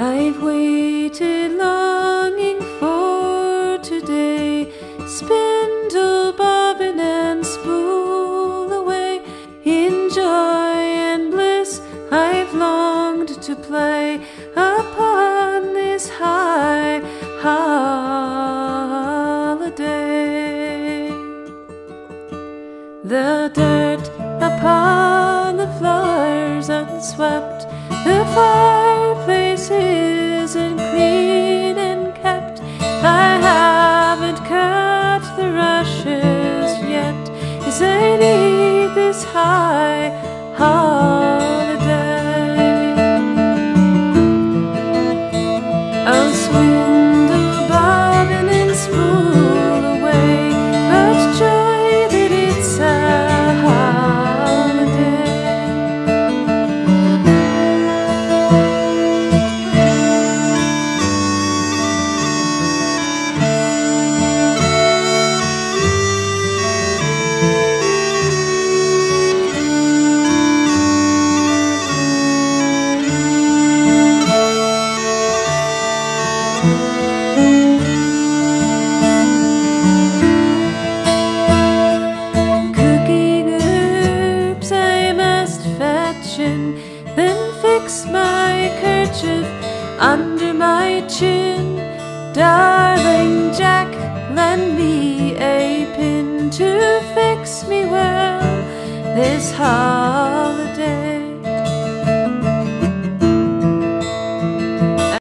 I've waited longing for today. Spindle, bobbin, and spool away. In joy and bliss I've longed to play upon this high holiday. The dirt upon the floor's unswept, the fireplace isn't clean and kept. I haven't cut the rushes yet, as I need this high holiday. I'll swindle, bobbin, and spool away, but joy that it's a holiday. Then fix my kerchief under my chin. Darling Jack, lend me a pin to fix me well this holiday.